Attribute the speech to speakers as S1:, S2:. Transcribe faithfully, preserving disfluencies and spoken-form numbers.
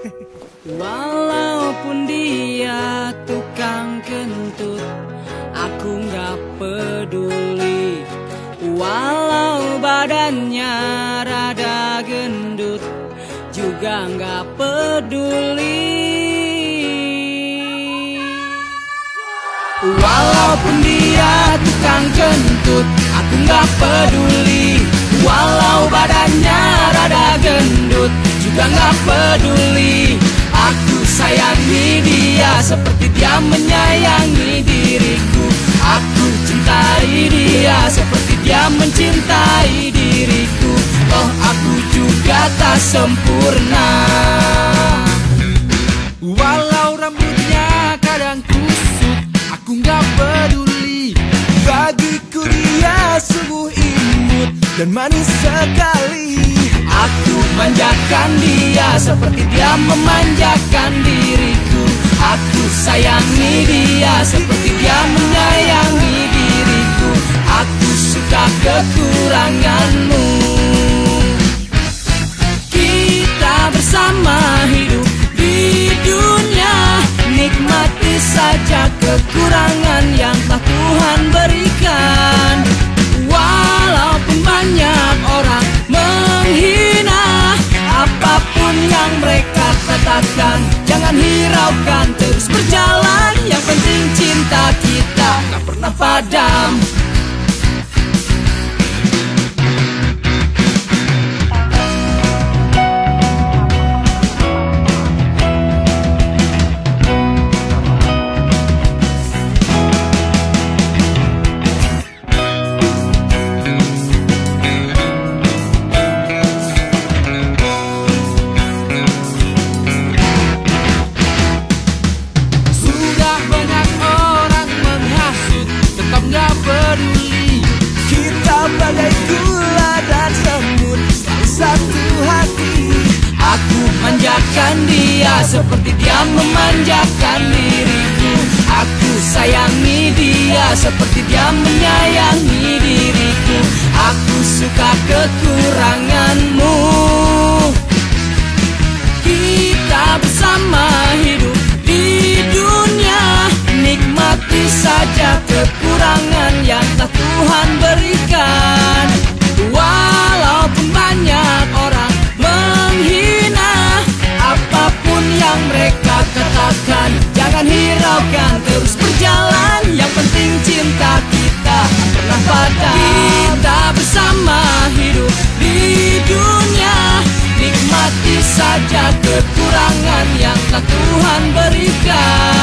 S1: Walaupun dia tukang kentut, aku nggak peduli. Walau badannya rada gendut, juga nggak peduli. Walaupun dia tukang kentut, aku nggak peduli. Walau badannya rada gendut, juga nggak peduli. Aku sayangi dia seperti dia menyayangi diriku. Aku cintai dia seperti dia mencintai diriku. Oh, aku juga tak sempurna. Walau rambutnya kadang kusut, aku nggak peduli. Bagiku dia sungguh imut dan manis sekali. Aku manjakan dia seperti dia memanjakan diriku. Aku sayangi dia seperti dia menyayangi diriku. Aku suka kekuranganmu. Kita bersama hidup di dunia, nikmati saja kekurangan yang telah Tuhan berikan. Walaupun banyak orang menghina, apapun yang mereka katakan, jangan hiraukan, terus berjalan. Yang penting cinta kita tak pernah padam. Bagai gula dan semut, selalu satu hati. Aku manjakan dia seperti dia memanjakan diriku. Aku sayangi dia seperti dia menyayangi diriku. Aku suka kekuranganmu. Kita bersama hidup di dunia, nikmati saja kekurangan yang telah Tuhan berikan. Walaupun banyak orang menghina, apapun yang mereka katakan, jangan hiraukan, terus berjalan. Yang penting cinta kita tak pernah padam. Kita bersama hidup di dunia, nikmati saja kekurangan yang telah Tuhan berikan.